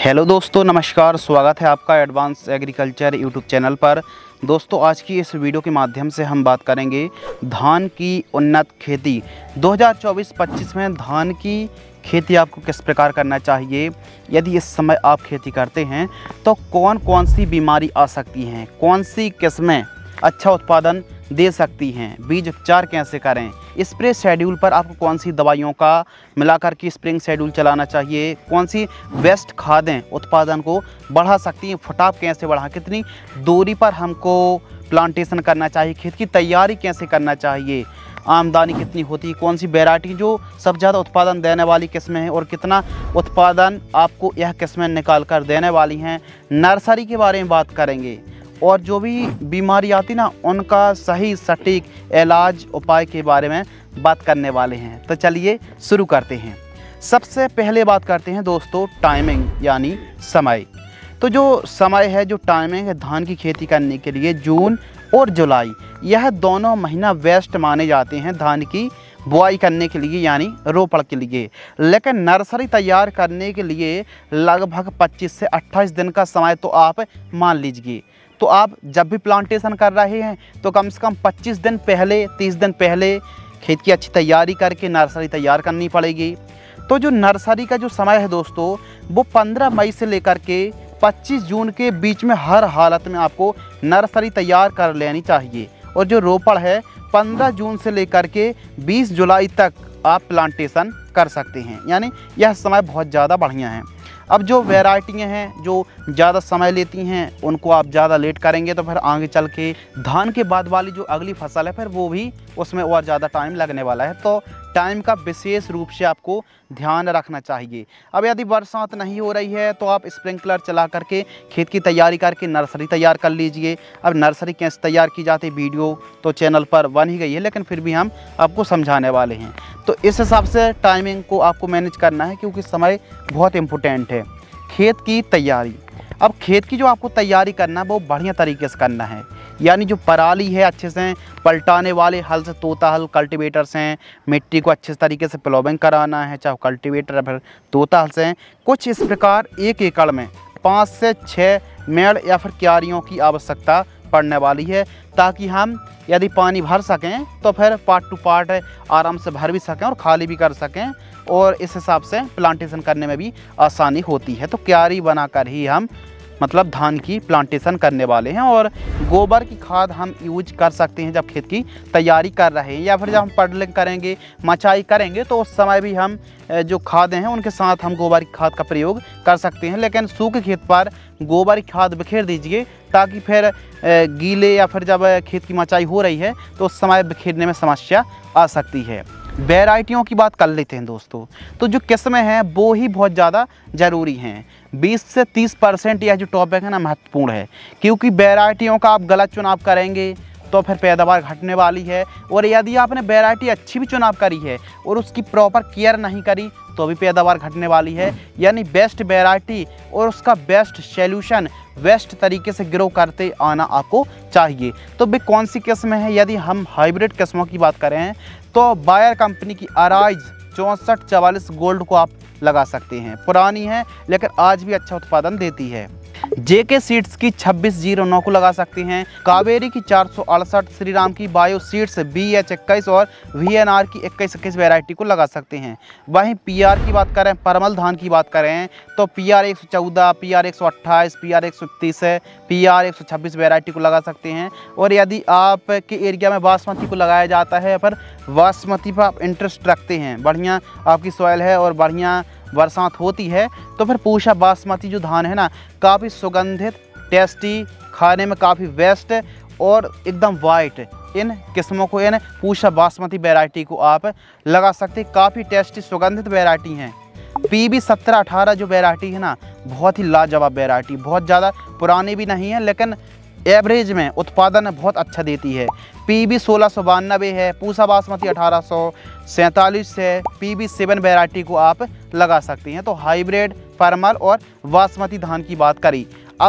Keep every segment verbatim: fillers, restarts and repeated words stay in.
Hello दोस्तों, नमस्कार। स्वागत है आपका एडवांस एग्रीकल्चर यूट्यूब चैनल पर। दोस्तों, आज की इस वीडियो के माध्यम से हम बात करेंगे धान की उन्नत खेती दो हज़ार चौबीस पच्चीस में धान की खेती आपको किस प्रकार करना चाहिए। यदि इस समय आप खेती करते हैं तो कौन कौन सी बीमारी आ सकती हैं, कौन सी किस्में अच्छा उत्पादन दे सकती हैं, बीज उपचार कैसे करें, स्प्रे शेड्यूल पर आपको कौन सी दवाइयों का मिलाकर के स्प्रिंग शेड्यूल चलाना चाहिए, कौन सी बेस्ट खादें उत्पादन को बढ़ा सकती हैं, फुटाव कैसे बढ़ा, कितनी दूरी पर हमको प्लांटेशन करना चाहिए, खेत की तैयारी कैसे करना चाहिए, आमदनी कितनी होती है, कौन सी वैरायटी जो सब ज़्यादा उत्पादन देने वाली किस्में हैं और कितना उत्पादन आपको यह किस्में निकाल कर देने वाली हैं। नर्सरी के बारे में बात करेंगे और जो भी बीमारी आती ना उनका सही सटीक इलाज उपाय के बारे में बात करने वाले हैं। तो चलिए शुरू करते हैं। सबसे पहले बात करते हैं दोस्तों टाइमिंग यानी समय। तो जो समय है, जो टाइमिंग है धान की खेती करने के लिए, जून और जुलाई यह दोनों महीना बेस्ट माने जाते हैं धान की बुआई करने के लिए यानी रोपण के लिए। लेकिन नर्सरी तैयार करने के लिए लगभग पच्चीस से अट्ठाईस दिन का समय तो आप मान लीजिए। तो आप जब भी प्लांटेशन कर रहे हैं तो कम से कम पच्चीस दिन पहले, तीस दिन पहले खेत की अच्छी तैयारी करके नर्सरी तैयार करनी पड़ेगी। तो जो नर्सरी का जो समय है दोस्तों, वो पंद्रह मई से लेकर के पच्चीस जून के बीच में हर हालत में आपको नर्सरी तैयार कर लेनी चाहिए। और जो रोपण है पंद्रह जून से लेकर के बीस जुलाई तक आप प्लांटेशन कर सकते हैं, यानी यह समय बहुत ज़्यादा बढ़िया है। अब जो वैरायटियाँ हैं जो ज़्यादा समय लेती हैं उनको आप ज़्यादा लेट करेंगे तो फिर आगे चल के धान के बाद वाली जो अगली फसल है फिर वो भी उसमें और ज़्यादा टाइम लगने वाला है। तो टाइम का विशेष रूप से आपको ध्यान रखना चाहिए। अब यदि बरसात नहीं हो रही है तो आप स्प्रिंकलर चला करके खेत की तैयारी करके नर्सरी तैयार कर लीजिए। अब नर्सरी कैसे तैयार की जाती है वीडियो तो चैनल पर बन ही गई है, लेकिन फिर भी हम आपको समझाने वाले हैं। तो इस हिसाब से टाइमिंग को आपको मैनेज करना है क्योंकि समय बहुत इम्पोर्टेंट है। खेत की तैयारी, अब खेत की जो आपको तैयारी करना है वो बढ़िया तरीके से करना है, यानी जो पराली है अच्छे से पलटाने वाले हल से, तोता हल कल्टीवेटर्स हैं, मिट्टी को अच्छे तरीके से प्लोविंग कराना है, चाहे कल्टीवेटर या फिर तोता हल से। कुछ इस प्रकार एक एकड़ में पाँच से छः मेड़ या फिर क्यारियों की आवश्यकता पड़ने वाली है, ताकि हम यदि पानी भर सकें तो फिर पार्ट टू पार्ट आराम से भर भी सकें और खाली भी कर सकें, और इस हिसाब से प्लांटेशन करने में भी आसानी होती है। तो क्यारी बनाकर ही हम मतलब धान की प्लांटेशन करने वाले हैं। और गोबर की खाद हम यूज कर सकते हैं जब खेत की तैयारी कर रहे हैं, या फिर जब हम पडलिंग करेंगे, मचाई करेंगे तो उस समय भी हम जो खादें हैं उनके साथ हम गोबर की खाद का प्रयोग कर सकते हैं। लेकिन सूखे खेत पर गोबर की खाद बिखेर दीजिए ताकि फिर गीले या फिर जब खेत की मचाई हो रही है तो उस समय बिखेरने में समस्या आ सकती है। वैरायटियों की बात कर लेते हैं दोस्तों। तो जो किस्में हैं वो ही बहुत ज़्यादा ज़रूरी हैं। बीस से तीस परसेंट यह जो टॉपिक है ना महत्वपूर्ण है, क्योंकि वैरायटियों का आप गलत चुनाव करेंगे तो फिर पैदावार घटने वाली है। और यदि आपने वैरायटी अच्छी भी चुनाव करी है और उसकी प्रॉपर केयर नहीं करी तो भी पैदावार घटने वाली है। यानी बेस्ट वैरायटी और उसका बेस्ट सॉल्यूशन बेस्ट तरीके से ग्रो करते आना आपको चाहिए। तो वे कौन सी किस्में हैं? यदि हम हाइब्रिड किस्मों की बात करें तो बायर कंपनी की अराइज चौंसठ चवालीस गोल्ड को आप लगा सकते हैं। पुरानी है लेकिन आज भी अच्छा उत्पादन देती है। जेके सीड्स की छब्बीस जीरो नौ को लगा सकते हैं। कावेरी की चार सौ अड़सठ, श्री राम की बायो सीड्स बी एच इक्कीस और वी एन आर की इक्कीस इक्कीस वैरायटी को लगा सकते हैं। वहीं पी आर की बात करें, परमल धान की बात करें तो पी आर एक सौ चौदह, पी आर एक सौ अट्ठाईस, पी आर एक सौ इकतीस है, पी आर एक सौ छब्बीस वैरायटी को लगा सकते हैं। और यदि आपके एरिया में बासमती को लगाया जाता है, पर बासमती पर आप इंटरेस्ट रखते हैं, बढ़िया आपकी सॉइल है और बढ़िया बरसात होती है, तो फिर पूषा बासमती जो धान है ना काफ़ी सुगंधित, टेस्टी, खाने में काफ़ी बेस्ट और एकदम वाइट, इन किस्मों को, इन पूषा बासमती वैरायटी को आप लगा सकते हैं। काफ़ी टेस्टी सुगंधित वैरायटी हैं। पी बी सत्रह अठारह जो वैरायटी है ना बहुत ही लाजवाब वैरायटी, बहुत ज़्यादा पुरानी भी नहीं है लेकिन एवरेज में उत्पादन बहुत अच्छा देती है। पी बी सोलह सौ बानबे है, पूसा बासमती अठारह सौ सैंतालीस है, पी बी सेवन वैरायटी को आप लगा सकते हैं। तो हाइब्रिड, परमल और बासमती धान की बात करी। अब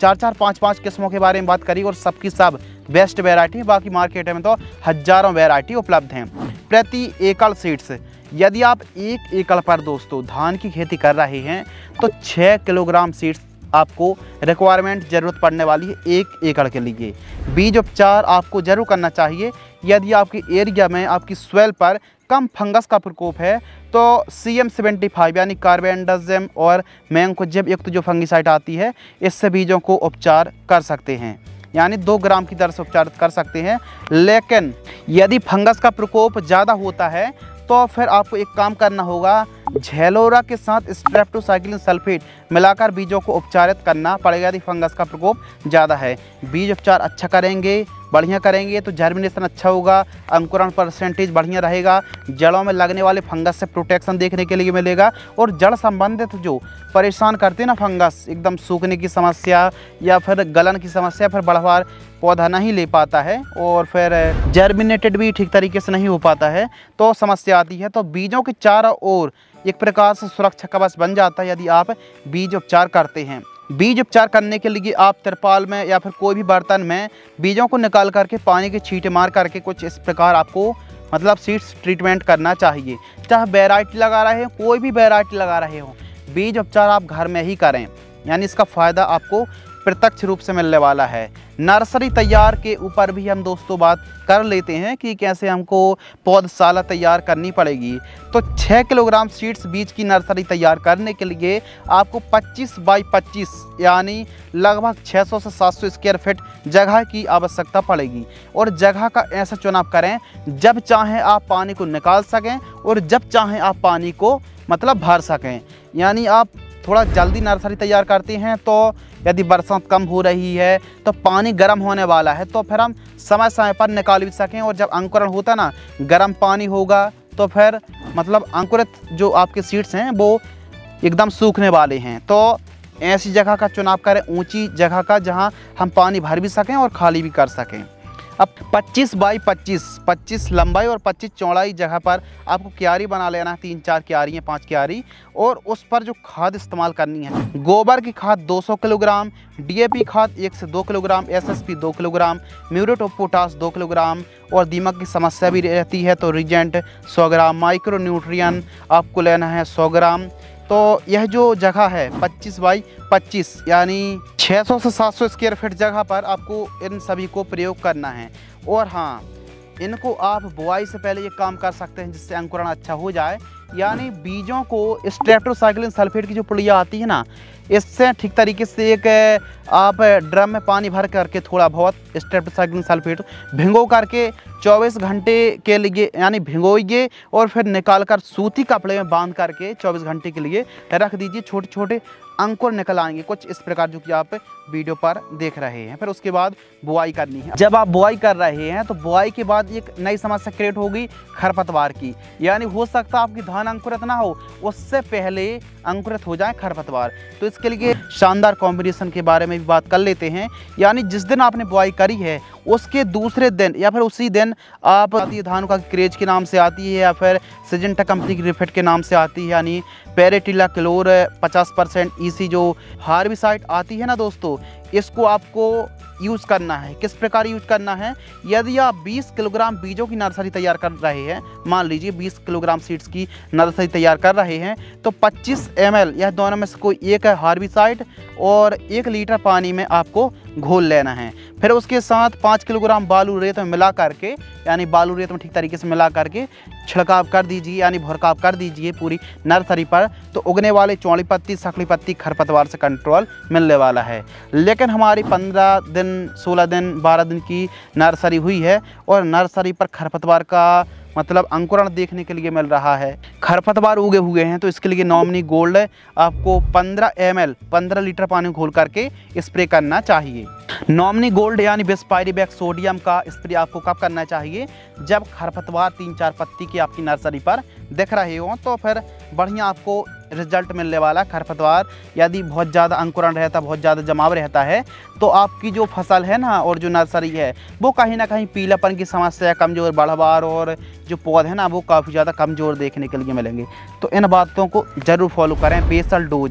चार चार पाँच पाँच किस्मों के बारे में बात करी और सबकी सब बेस्ट वैरायटी। बाकी मार्केट में तो हजारों वैरायटी उपलब्ध हैं। प्रति एकड़ सीड्स, यदि आप एक एकड़ पर दोस्तों धान की खेती कर रहे हैं तो छः किलोग्राम सीड्स आपको रिक्वायरमेंट ज़रूरत पड़ने वाली है एक एकड़ के लिए। बीज उपचार आपको जरूर करना चाहिए। यदि आपके एरिया में आपकी स्वेल पर कम फंगस का प्रकोप है तो सी एम सेवेंटी फाइव यानी कार्बेंडाजिम और मैंकोजेब युक्त जो फंगिसाइड आती है इससे बीजों को उपचार कर सकते हैं, यानी दो ग्राम की दर से उपचार कर सकते हैं। लेकिन यदि फंगस का प्रकोप ज़्यादा होता है तो फिर आपको एक काम करना होगा, झेलोरा के साथ स्ट्रेप्टोसाइक्लिन सल्फेट मिलाकर बीजों को उपचारित करना पड़ेगा यदि फंगस का प्रकोप ज़्यादा है। बीज उपचार अच्छा करेंगे, बढ़िया करेंगे तो जर्मिनेशन अच्छा होगा, अंकुरण परसेंटेज बढ़िया रहेगा, जड़ों में लगने वाले फंगस से प्रोटेक्शन देखने के लिए मिलेगा। और जड़ संबंधित जो परेशान करते हैं ना फंगस, एकदम सूखने की समस्या या फिर गलन की समस्या, फिर बढ़वार पौधा नहीं ले पाता है और फिर जर्मिनेटेड भी ठीक तरीके से नहीं हो पाता है तो समस्या आती है। तो बीजों के चारों ओर एक प्रकार से सुरक्षा कवच बन जाता है यदि आप बीज उपचार करते हैं। बीज उपचार करने के लिए आप तिरपाल में या फिर कोई भी बर्तन में बीजों को निकाल करके पानी के छींटे मार करके कुछ इस प्रकार आपको मतलब सीड्स ट्रीटमेंट करना चाहिए। चाहे वैरायटी लगा रहे हो, कोई भी वैरायटी लगा रहे हो, बीज उपचार आप घर में ही करें, यानी इसका फ़ायदा आपको प्रत्यक्ष रूप से मिलने वाला है। नर्सरी तैयार के ऊपर भी हम दोस्तों बात कर लेते हैं कि कैसे हमको पौधशाला तैयार करनी पड़ेगी। तो छः किलोग्राम सीड्स बीज की नर्सरी तैयार करने के लिए आपको पच्चीस बाई पच्चीस यानी लगभग छः सौ से सात सौ स्क्वायर फीट जगह की आवश्यकता पड़ेगी। और जगह का ऐसा चुनाव करें जब चाहें आप पानी को निकाल सकें और जब चाहें आप पानी को मतलब भर सकें। यानी आप थोड़ा जल्दी नर्सरी तैयार करते हैं तो यदि बरसात कम हो रही है तो पानी गर्म होने वाला है तो फिर हम समय समय पर निकाल भी सकें। और जब अंकुरण होता ना, गर्म पानी होगा तो फिर मतलब अंकुरित जो आपके सीड्स हैं वो एकदम सूखने वाले हैं। तो ऐसी जगह का चुनाव करें, ऊंची जगह का, जहां हम पानी भर भी सकें और खाली भी कर सकें। अब पच्चीस बाई पच्चीस पच्चीस लंबाई और पच्चीस चौड़ाई जगह पर आपको क्यारी बना लेना है, तीन चार क्यारी हैं, पांच क्यारी। और उस पर जो खाद इस्तेमाल करनी है, गोबर की खाद दो सौ किलोग्राम, डी ए पी खाद एक से दो किलोग्राम, एस एस पी दो किलोग्राम, म्यूरेट ऑफ पोटास दो किलोग्राम। और दीमक की समस्या भी रहती है तो रिजेंट सौ ग्राम, माइक्रो न्यूट्रियन आपको लेना है सौ ग्राम। तो यह जो जगह है पच्चीस बाई पच्चीस यानी छः सौ से सात सौ स्क्वायर फीट जगह पर आपको इन सभी को प्रयोग करना है। और हाँ, इनको आप बुआई से पहले ये काम कर सकते हैं जिससे अंकुरण अच्छा हो जाए। यानी बीजों को स्ट्रेप्टोसाइक्लिन सल्फेट की जो पुड़िया आती है ना, इससे ठीक तरीके से एक आप ड्रम में पानी भर करके थोड़ा बहुत स्ट्रेप्टोसाइक्लिन सल्फेट भिगो करके चौबीस घंटे के लिए यानी भिगोइए और फिर निकाल कर सूती कपड़े में बांध करके चौबीस घंटे के लिए रख दीजिए। छोटे छोटे अंकुर निकल आएंगे कुछ इस प्रकार जो कि आप वीडियो पर देख रहे हैं। फिर उसके बाद बुआई करनी है। जब आप बुआई कर रहे हैं तो बुआई के बाद एक नई समस्या क्रिएट होगी खरपतवार की। यानी हो सकता है आपकी धान अंकुरित ना हो, उससे पहले अंकुरित हो जाए खरपतवार। तो इसके लिए शानदार कॉम्बिनेशन के बारे में भी बात कर लेते हैं। यानी जिस दिन आपने बुआई करी है उसके दूसरे दिन या फिर उसी दिन आप धान का क्रेज के नाम से आती है या फिर सिजेंटा कंपनी की रिफिट के नाम से आती है, यानी पेरेटिला क्लोर पचास परसेंट ईसी जो हार्बिसाइड आती है ना दोस्तों, इसको आपको यूज़ करना है। किस प्रकार यूज करना है? यदि आप बीस किलोग्राम बीजों की नर्सरी तैयार कर रहे हैं, मान लीजिए बीस किलोग्राम सीड्स की नर्सरी तैयार कर रहे हैं, तो पच्चीस एम एल यह दोनों में से कोई एक है हार्बिसाइड और एक लीटर पानी में आपको घोल लेना है। फिर उसके साथ पाँच किलोग्राम बालू रेत में मिला करके यानी बालू रेत में ठीक तरीके से मिला करके छिड़काव कर दीजिए, यानी भुरकाव कर दीजिए पूरी नर्सरी पर। तो उगने वाले चौड़ी पत्ती, सकड़ी पत्ती, खरपतवार से कंट्रोल मिलने वाला है। लेकिन हमारी पंद्रह दिन, सोलह दिन, बारह दिन की नर्सरी हुई है और नर्सरी पर खरपतवार का मतलब अंकुरण देखने के लिए मिल रहा है, खरपतवार उगे हुए हैं, तो इसके लिए नॉमिनी गोल्ड आपको पंद्रह एम एल पंद्रह लीटर पानी घोल करके स्प्रे करना चाहिए। नॉमिनी गोल्ड यानी बिस्पायरीबैक सोडियम का स्प्रे आपको कब करना चाहिए? जब खरपतवार तीन चार पत्ती की आपकी नर्सरी पर दिख रहे हो, तो फिर बढ़िया आपको रिजल्ट मिलने वाला। खरपतवार यदि बहुत ज़्यादा अंकुरण रहता, बहुत ज़्यादा जमाव रहता है, तो आपकी जो फसल है ना और जो नर्सरी है वो कहीं ना कहीं पीलापन की समस्या, कमज़ोर बढ़वार और जो पौधे हैं ना वो काफ़ी ज़्यादा कमज़ोर देखने के लिए मिलेंगे। तो इन बातों को ज़रूर फॉलो करें। बेसल डोज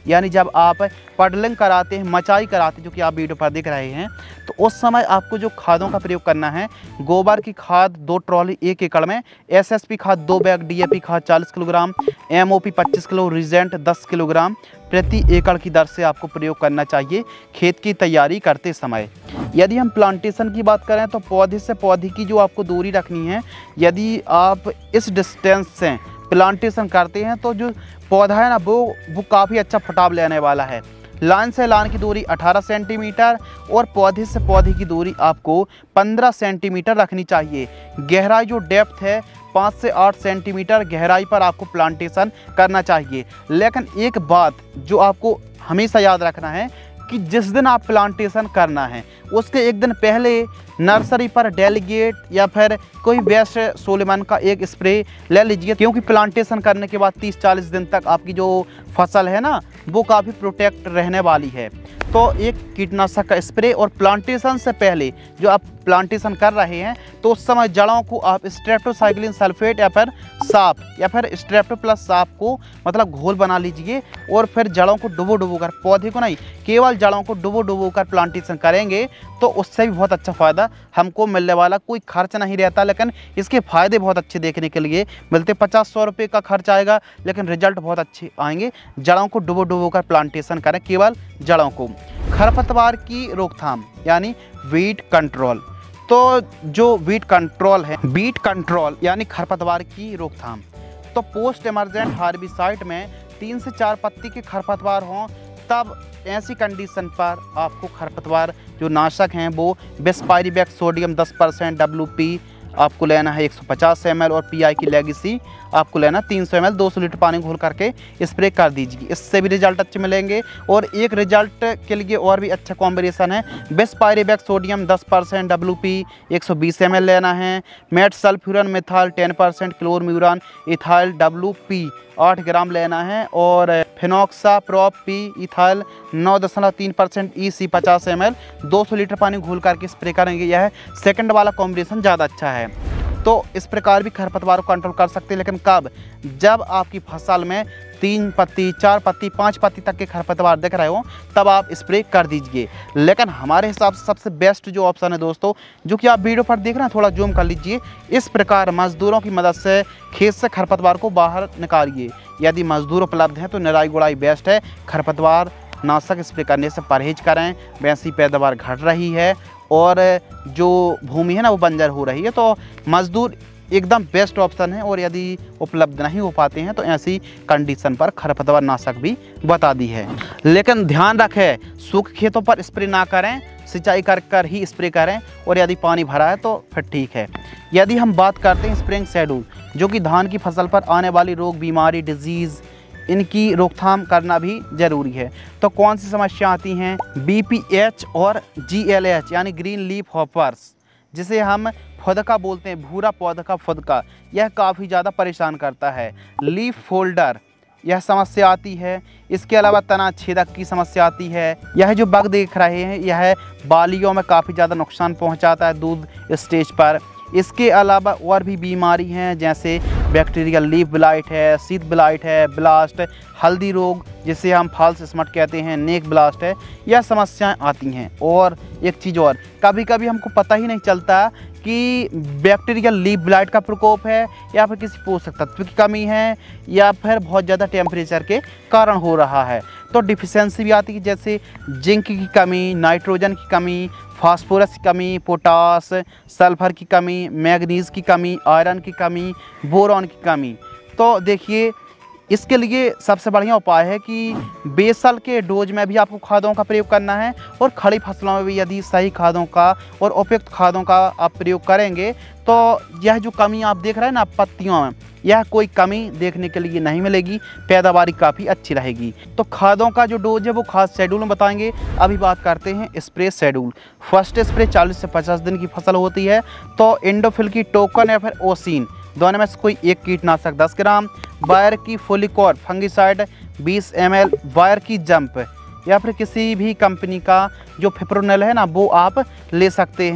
यानी जब आप पडलिंग कराते हैं, मचाई कराते हैं, जो कि आप वीडियो पर देख रहे हैं, तो उस समय आपको जो खादों का प्रयोग करना है, गोबर की खाद दो ट्रॉली एक एकड़ में, एसएसपी खाद दो बैग, डीएपी खाद चालीस किलोग्राम, एमओपी पच्चीस किलो, रिजेंट दस किलोग्राम प्रति एकड़ की दर से आपको प्रयोग करना चाहिए खेत की तैयारी करते समय। यदि हम प्लांटेशन की बात करें तो पौधे से पौधे की जो आपको दूरी रखनी है, यदि आप इस डिस्टेंस से प्लांटेशन करते हैं तो जो पौधा है ना वो वो काफ़ी अच्छा फटाव लेने वाला है। लाइन से लाइन की दूरी अठारह सेंटीमीटर और पौधे से पौधे की दूरी आपको पंद्रह सेंटीमीटर रखनी चाहिए। गहराई जो डेप्थ है पाँच से आठ सेंटीमीटर गहराई पर आपको प्लांटेशन करना चाहिए। लेकिन एक बात जो आपको हमेशा याद रखना है कि जिस दिन आप प्लांटेशन करना है उसके एक दिन पहले नर्सरी पर डेलीगेट या फिर कोई बेस्ट सोलेमन का एक स्प्रे ले लीजिए, क्योंकि प्लांटेशन करने के बाद तीस चालीस दिन तक आपकी जो फसल है ना वो काफ़ी प्रोटेक्ट रहने वाली है। तो एक कीटनाशक का स्प्रे, और प्लांटेशन से पहले जो आप प्लांटेशन कर रहे हैं तो उस समय जड़ों को आप स्ट्रेप्टोसाइक्लिन सल्फेट या फिर साफ या फिर स्ट्रेप्टो प्लस साफ को मतलब घोल बना लीजिए और फिर जड़ों को डुबो डुबो कर, पौधे को नहीं केवल जड़ों को डुबो डुबो कर प्लांटेशन करेंगे तो उससे भी बहुत अच्छा फ़ायदा हमको मिलने वाला। कोई खर्च नहीं रहता, लेकिन इसके फ़ायदे बहुत अच्छे देखने के लिए मिलते। पचास सौ रुपये का खर्च आएगा लेकिन रिजल्ट बहुत अच्छे आएंगे। जड़ों को डुबो डुबो कर प्लांटेशन करें, केवल जड़ों को। खरपतवार की रोकथाम यानी वीड कंट्रोल, तो जो वीड कंट्रोल है, वीड कंट्रोल यानी खरपतवार की रोकथाम, तो पोस्ट इमरजेंट हार्बिसाइड में तीन से चार पत्ती के खरपतवार हों तब ऐसी कंडीशन पर आपको खरपतवार जो नाशक हैं वो बेस्पायरिवेट सोडियम दस परसेंट डब्ल्यू पी आपको लेना है एक सौ पचास एम एल और पीआई की लेगेसी आपको लेना तीन सौ एम एल दो सौ लीटर पानी घोल करके स्प्रे कर दीजिए। इससे भी रिजल्ट अच्छे मिलेंगे। और एक रिजल्ट के लिए और भी अच्छा कॉम्बिनेशन है, बेस्पायरिवेट सोडियम दस परसेंट डब्ल्यू पी एक सौ बीस एम एल लेना है, metsulfuron methyl ten percent chlorimuron ethyl W P आठ ग्राम लेना है, और फिनॉक्सा प्रोप पी इथाइल नौ दशमलव तीन परसेंट ई सी पचास एम एल दो सौ लीटर पानी घोल करके स्प्रे करेंगे। यह सेकंड वाला कॉम्बिनेशन ज़्यादा अच्छा है। तो इस प्रकार भी खरपतवार को कंट्रोल कर सकते हैं, लेकिन कब? जब आपकी फसल में तीन पत्ती, चार पत्ती, पाँच पत्ती तक के खरपतवार दिख रहे हो तब आप स्प्रे कर दीजिए। लेकिन हमारे हिसाब से सबसे बेस्ट जो ऑप्शन है दोस्तों, जो कि आप वीडियो पर देख रहे हैं, थोड़ा जूम कर लीजिए, इस प्रकार मजदूरों की मदद से खेत से खरपतवार को बाहर निकालिए। यदि मजदूर उपलब्ध हैं तो निराई गुड़ाई बेस्ट है। खरपतवार नाशक स्प्रे करने से परहेज करें। वैसी पैदावार घट रही है और जो भूमि है ना वो बंजर हो रही है, तो मजदूर एकदम बेस्ट ऑप्शन है। और यदि उपलब्ध नहीं हो पाते हैं तो ऐसी कंडीशन पर खरपतवार नाशक भी बता दी है। लेकिन ध्यान रखें, सूखे खेतों पर स्प्रे ना करें, सिंचाई कर कर ही स्प्रे करें, और यदि पानी भरा है तो फिर ठीक है। यदि हम बात करते हैं स्प्रेइंग शेड्यूल, जो कि धान की फसल पर आने वाली रोग, बीमारी, डिजीज़, इनकी रोकथाम करना भी ज़रूरी है। तो कौन सी समस्या आती हैं? बी पी एच और जी एल एच यानी ग्रीन लीफ हॉपर्स, जिसे हम फुदका बोलते हैं, भूरा पौधा का फुदका, यह काफ़ी ज़्यादा परेशान करता है। लीफ फोल्डर, यह समस्या आती है। इसके अलावा तना छेदक की समस्या आती है। यह जो बग देख रहे हैं यह बालियों में काफ़ी ज़्यादा नुकसान पहुंचाता है दूध स्टेज पर। इसके अलावा और भी बीमारी हैं, जैसे बैक्टीरियल लीफ ब्लाइट है, शीत ब्लाइट है, ब्लास्ट, हल्दी रोग जिसे हम फॉल्स स्मट कहते हैं, नेक ब्लास्ट है, यह समस्याएं आती हैं। और एक चीज़ और, कभी कभी हमको पता ही नहीं चलता कि बैक्टीरियल लीफ ब्लाइट का प्रकोप है या फिर किसी पोषक तत्व की कमी है या फिर बहुत ज़्यादा टेम्परेचर के कारण हो रहा है। तो डिफिशेंसी भी आती है, जैसे जिंक की कमी, नाइट्रोजन की कमी, फास्फोरस की कमी, पोटास, सल्फर की कमी, मैग्नीज की कमी, आयरन की कमी, बोरॉन की कमी। तो देखिए, इसके लिए सबसे बढ़िया उपाय है कि बेसल के डोज में भी आपको खादों का प्रयोग करना है, और खड़ी फसलों में भी यदि सही खादों का और उपयुक्त खादों का आप प्रयोग करेंगे तो यह जो कमी आप देख रहे हैं ना पत्तियों में, यह कोई कमी देखने के लिए नहीं मिलेगी, पैदावारी काफ़ी अच्छी रहेगी। तो खादों का जो डोज है वो खाद शेड्यूल में बताएंगे। अभी बात करते हैं स्प्रे शेड्यूल। फर्स्ट स्प्रे चालीस से पचास दिन की फसल होती है, तो इंडोफिल की टोकन या फिर ओसिन दोनों में से कोई एक कीटनाशक दस ग्राम, वायर की फोलिकॉर फंगिसाइड बीस एम एल, वायर की जंप या फिर किसी भी कंपनी का जो फिप्रोनिल है ना वो आप ले सकते हैं।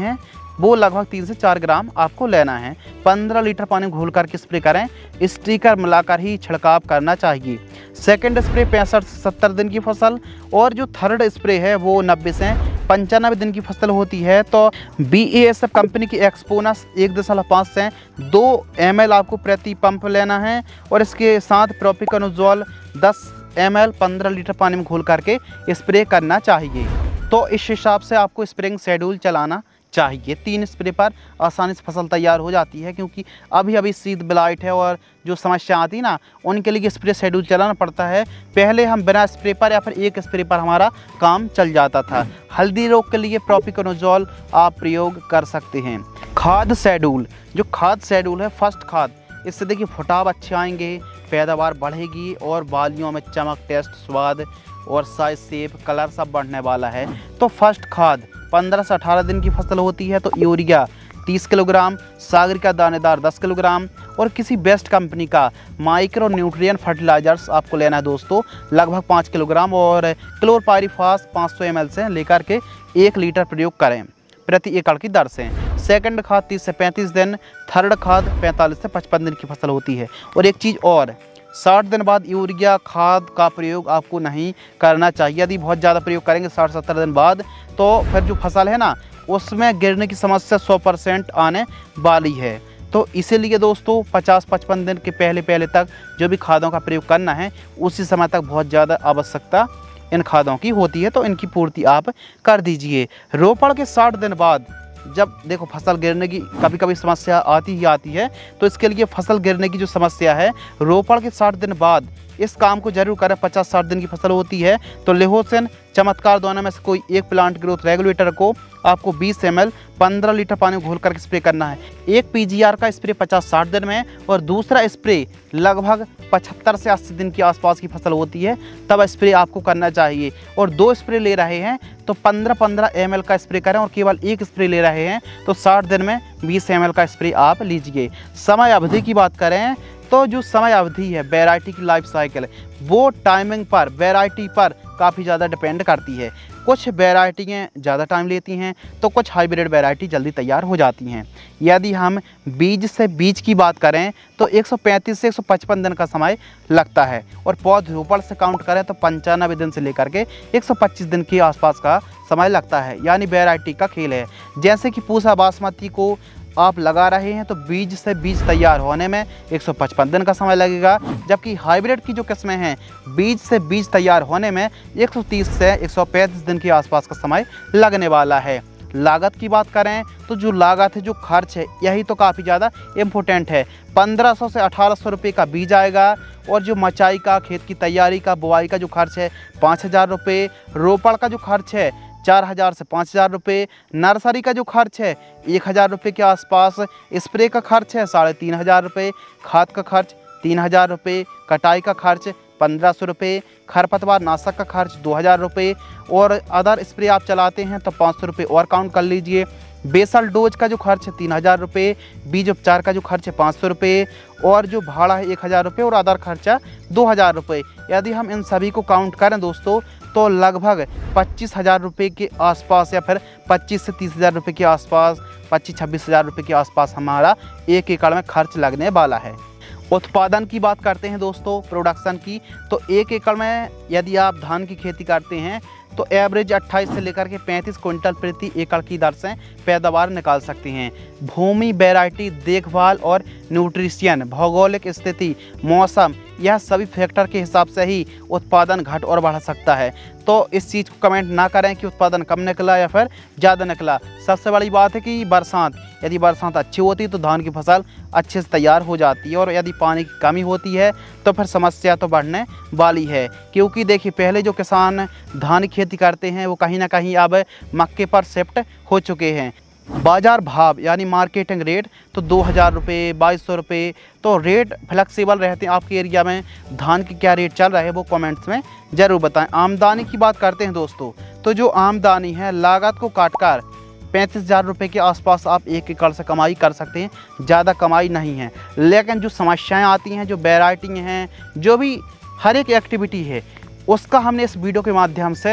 वो लगभग तीन से चार ग्राम आपको लेना है। पंद्रह लीटर पानी घोल करके स्प्रे करें, स्टिकर मिलाकर ही छिड़काव करना चाहिए। सेकंड स्प्रे पैंसठ से सत्तर दिन की फसल, और जो थर्ड स्प्रे है वो नब्बे से पंचानवे दिन की फसल होती है। तो B A S F company की एक्सपोनस एक दशमलव पाँच से दो एम एल आपको प्रति पंप लेना है, और इसके साथ प्रोपिकोनोजोल दस एम एल पंद्रह लीटर पानी में घोल करके स्प्रे करना चाहिए। तो इस हिसाब से आपको स्प्रेइंग शेड्यूल चलाना चाहिए। तीन स्प्रे पर आसानी से फसल तैयार हो जाती है, क्योंकि अभी अभी शीत ब्लाइट है और जो समस्या आती है ना, उनके लिए स्प्रे शेड्यूल चलाना पड़ता है। पहले हम बिना स्प्रे पर या फिर एक स्प्रे पर हमारा काम चल जाता था। हल्दी रोग के लिए प्रोपिकोनोजोल आप प्रयोग कर सकते हैं। खाद शेड्यूल, जो खाद शेड्यूल है फर्स्ट खाद, इससे देखिए फुटाव अच्छे आएंगे, पैदावार बढ़ेगी और बालियों में चमक, टेस्ट, स्वाद और साइज, शेप, कलर सब बढ़ने वाला है। तो फर्स्ट खाद पंद्रह से अठारह दिन की फसल होती है तो यूरिया तीस किलोग्राम, सागरिका दानेदार दस किलोग्राम, और किसी बेस्ट कंपनी का माइक्रो न्यूट्रिएंट फर्टिलाइजर्स आपको लेना है दोस्तों लगभग पाँच किलोग्राम, और क्लोरपायरिफास पाँच सौ एम एल से लेकर के एक लीटर प्रयोग करें प्रति एकड़ की दर से। सेकंड खाद तीस से पैंतीस दिन, थर्ड खाद पैंतालीस से पचपन दिन की फसल होती है। और एक चीज़ और, साठ दिन बाद यूरिया खाद का प्रयोग आपको नहीं करना चाहिए। यदि बहुत ज़्यादा प्रयोग करेंगे साठ सत्तर दिन बाद, तो फिर जो फसल है ना उसमें गिरने की समस्या सौ परसेंट आने वाली है। तो इसीलिए दोस्तों पचास पचपन दिन के पहले पहले तक जो भी खादों का प्रयोग करना है, उसी समय तक बहुत ज़्यादा आवश्यकता इन खादों की होती है, तो इनकी पूर्ति आप कर दीजिए। रोपण के साठ दिन बाद जब देखो फसल गिरने की कभी कभी समस्या आती ही आती है, तो इसके लिए फसल गिरने की जो समस्या है, रोपण के साठ दिन बाद इस काम को जरूर करें। पचास साठ दिन की फसल होती है तो लेहोसेन चमत्कार दोनों में से कोई एक प्लांट ग्रोथ रेगुलेटर को आपको बीस एम एल पंद्रह लीटर पानी में घोल करके स्प्रे करना है। एक पी जी आर का स्प्रे पचास साठ दिन में, और दूसरा स्प्रे लगभग पचहत्तर से अस्सी दिन के आसपास की फसल होती है तब स्प्रे आपको करना चाहिए। और दो स्प्रे ले रहे हैं तो पंद्रह पंद्रह एम एल का स्प्रे करें, और केवल एक स्प्रे ले रहे हैं तो साठ दिन में बीस एम एल का स्प्रे आप लीजिए। समय अवधि की बात करें तो जो समय अवधि है वैरायटी की लाइफ साइकिल, वो टाइमिंग पर, वैरायटी पर काफ़ी ज़्यादा डिपेंड करती है। कुछ वैरायटियाँ ज़्यादा टाइम लेती हैं तो कुछ हाइब्रिड वैरायटी जल्दी तैयार हो जाती हैं। यदि हम बीज से बीज की बात करें तो एक सौ पैंतीस से एक सौ पचपन दिन का समय लगता है, और पौधरोपण से काउंट करें तो पंचानवे दिन से लेकर के एक सौ पच्चीस दिन के आसपास का समय लगता है। यानी वैरायटी का खेल है। जैसे कि पूसा बासमती को आप लगा रहे हैं तो बीज से बीज तैयार होने में एक सौ पचपन दिन का समय लगेगा, जबकि हाइब्रिड की जो किस्में हैं बीज से बीज तैयार होने में एक सौ तीस से एक सौ पैंतीस दिन के आसपास का समय लगने वाला है। लागत की बात करें तो जो लागत है, जो खर्च है, यही तो काफ़ी ज़्यादा इम्पोर्टेंट है। पंद्रह सौ से अठारह सौ रुपये का बीज आएगा, और जो मचाई का, खेत की तैयारी का, बुआई का जो खर्च है पाँच हज़ार रुपये, रोपण का जो खर्च है चार हज़ार से पाँच हज़ार रुपये, नर्सरी का जो खर्च है एक हज़ार रुपये के आसपास, स्प्रे का खर्च है साढ़े तीन हज़ार रुपये, खाद का खर्च तीन हज़ार रुपये, कटाई का खर्च पंद्रह सौ रुपये, खरपतवार नाशक का खर्च दो हज़ार रुपये, और अदर स्प्रे आप चलाते हैं तो पाँच सौ रुपये और काउंट कर लीजिए। बेसल डोज का जो खर्च है तीन हज़ार रुपये, बीज उपचार का जो खर्च है पाँच सौ रुपये, और जो भाड़ा है एक हज़ार रुपये, और अदर खर्चा दो हज़ार रुपये। यदि हम इन सभी को काउंट करें दोस्तों तो लगभग पच्चीस हज़ार रुपये के आसपास, या फिर पच्चीस से तीस हज़ार रुपये के आसपास, पच्चीस छब्बीस हज़ार रुपये के आसपास हमारा एक एकड़ में खर्च लगने वाला है। उत्पादन की बात करते हैं दोस्तों, प्रोडक्शन की, तो एक एकड़ में यदि आप धान की खेती करते हैं तो एवरेज अट्ठाईस से लेकर के पैंतीस क्विंटल प्रति एकड़ की दर से पैदावार निकाल सकते हैं। भूमि, वैरायटी, देखभाल और न्यूट्रिशन, भौगोलिक स्थिति, मौसम, यह सभी फैक्टर के हिसाब से ही उत्पादन घट और बढ़ सकता है। तो इस चीज़ को कमेंट ना करें कि उत्पादन कम निकला या फिर ज़्यादा निकला। सबसे बड़ी बात है कि बरसात, यदि बरसात अच्छी होती तो धान की फसल अच्छे से तैयार हो जाती है, और यदि पानी की कमी होती है तो फिर समस्या तो बढ़ने वाली है। क्योंकि देखिए पहले जो किसान धान की खेती करते हैं वो कहीं ना कहीं अब मक्के पर शिफ्ट हो चुके हैं। बाज़ार भाव यानी मार्केटिंग रेट तो दो हज़ार रुपये, बाईस सौ रुपये, तो रेट फ्लेक्सिबल रहते हैं। आपके एरिया में धान की क्या रेट चल रहा है वो कमेंट्स में ज़रूर बताएं। आमदनी की बात करते हैं दोस्तों, तो जो आमदनी है लागत को काटकर पैंतीस हज़ार रुपये के आसपास आप एक एकड़ से कमाई कर सकते हैं। ज़्यादा कमाई नहीं है, लेकिन जो समस्याएँ आती हैं, जो वैरायटी हैं, जो भी हर एक एक्टिविटी है, उसका हमने इस वीडियो के माध्यम से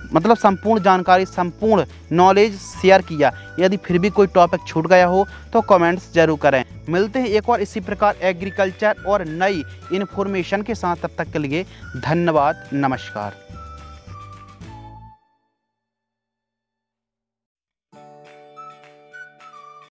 मतलब संपूर्ण जानकारी, संपूर्ण नॉलेज शेयर किया। यदि फिर भी कोई टॉपिक छूट गया हो तो कमेंट्स जरूर करें। मिलते हैं एक और इसी प्रकार एग्रीकल्चर और नई इन्फॉर्मेशन के साथ। तब तक के लिए धन्यवाद, नमस्कार।